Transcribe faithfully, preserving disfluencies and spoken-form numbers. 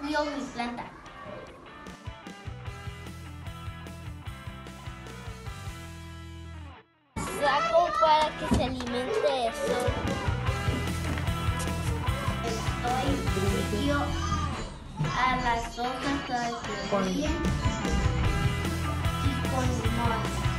cuido mi planta. Saco para que se alimente de sol. Estoy frío a las hojas para que brillen y con limón.